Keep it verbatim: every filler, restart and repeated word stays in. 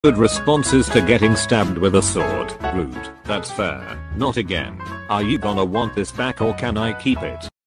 Good responses to getting stabbed with a sword. Rude. That's fair. Not again. Are you gonna want this back or can I keep it?